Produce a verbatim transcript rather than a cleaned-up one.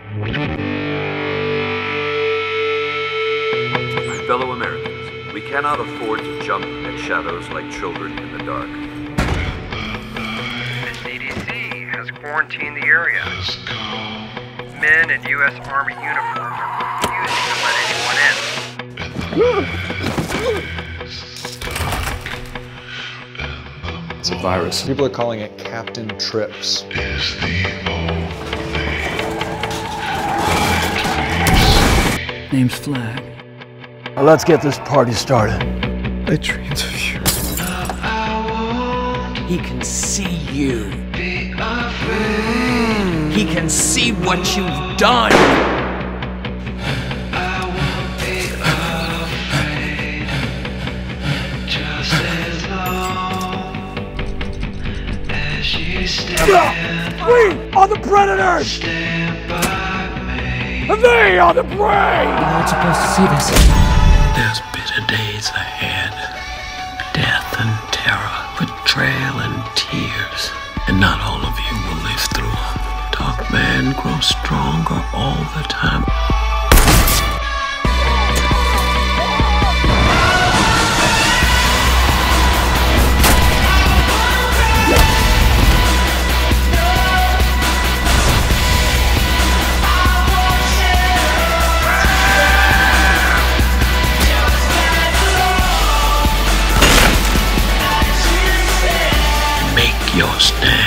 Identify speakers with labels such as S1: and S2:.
S1: Fellow Americans, we cannot afford to jump at shadows like children in the dark.
S2: The C D C has quarantined the area. Men in U S Army uniforms are refusing to let anyone in.
S3: It's a virus. People are calling it Captain Trips.
S4: Name's Flag.
S5: Well, let's get this party started.
S4: I dreamed of you.
S6: He can see you. He can see what you've done.
S5: We are the predators! And they are the prey!
S4: You're not supposed to see this.
S7: There's bitter days ahead. Death and terror, betrayal and tears. And not all of you will live through them. Dark man grows stronger all the time. Make your stand.